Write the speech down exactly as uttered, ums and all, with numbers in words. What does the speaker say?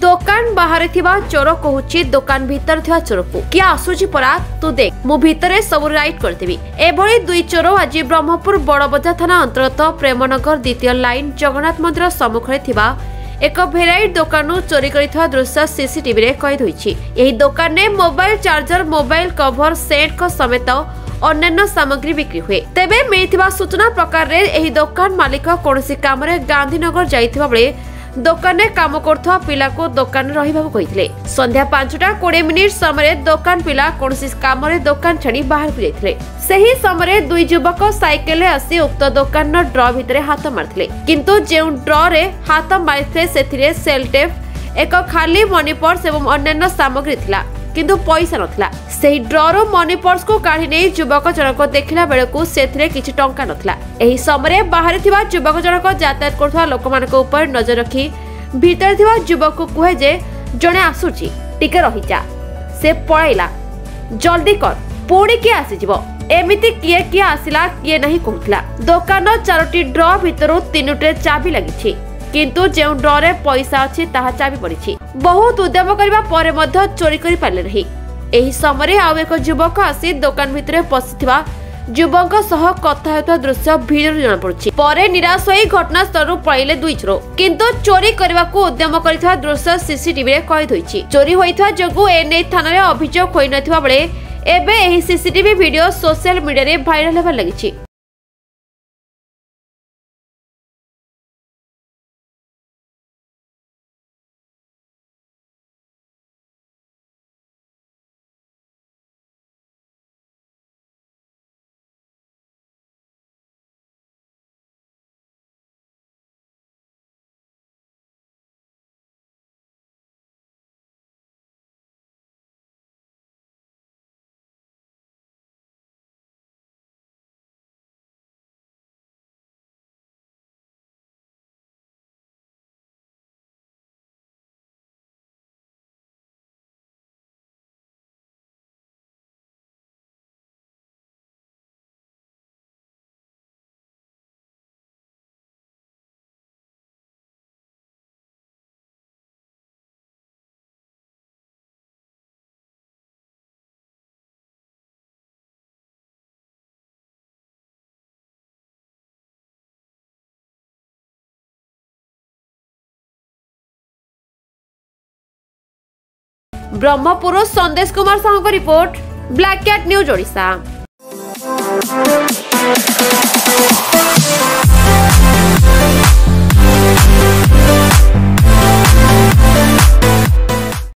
दुकान बाहर थिबा चोर कहूची दुकान भीतर थिबा चोर को क्या आसुची परा तू देख मु भीतरे सब राइट करदेबी। एभली दुई चोर आज ब्रह्मपुर बड़बजार थाना अंतर्गत प्रेमनगर द्वितीय लाइन जगन्नाथ मंदिर सम्मुखरे थिबा एक भेराइट दुकान चोरी करिଥିବା दृश्य सीसीटीवी रे कैद होईछि। एही दुकान ने mobile charger mobile cover set को समेत अन्य सामग्री बिक्री हुए। तेबे मिलिथिबा सूचना प्रकार रे एही दुकान मालिक कोनोसी काम रे गांधीनगर जाइथिबा बेले दुकान में काम करथवा पिला को दुकान रहिबाकु कहिथिले। संध्या पांचटा कोड़े मिनिट समय दुकान पिला कोनोसी काम रे दुकान छाड़ी बाहर को जाइथिले। सही समय दुई युवक साइकेल आसी उक्त दुकान ड्र भितरे हाथ मारथिले, किंतु जेउ ड्र रे हाथ मारिथिले सेथिरे सेल टेप एक खाली मनी पर्स एवं अन्य सामग्री थिला, किंतु पैसा नथिला। सेही ड्ररो मनी पर्स को काढी नै युवक जनक देखिला बेलकु सेथिरे किछि टंका नथिला। एही समय बाहर थिबा युवक जनक यातायात करथवा लोकमानक ऊपर नजर रखी भीतर थिबा युवक को कहे जे जणे आसुची टिके रहि जा, से पळैला, जल्दी कर पुणी किए आसी जिवो। एमिति किए किए आसिला किए नहीं कहूथिला। दुकान चारोटी ड्र भितरु तीनोटे चाबी लागिछि, किंतु जेउ ड्रे पैसा अछि ताहा चाबी पड़िछि। बहुत उद्यम करबा परे मध्य चोरी करि पाले रही। एही समय आउ एक युवक आसी दुकान भितरे पसिथिबा युवक सह कथा हेतु दृश्य भिडियो जणा पड़ुछि। परे निराश होई घटनास्थलरु पळैले दुई चोर, किंतु चोरी करबाकू उद्यम करिଥିବା दृश्य सीसीटीवी रे कैद होईछि। चोरी होइଥିବା जगु एने थाना रे अभियोग होई नथिबा बेले एबे एही सीसीटीवी वीडियो सोशल मीडिया रे भाइराल हेबा लागिछि। Brahmapur Sandesh Kumar Sahu report, black cat news Odisha.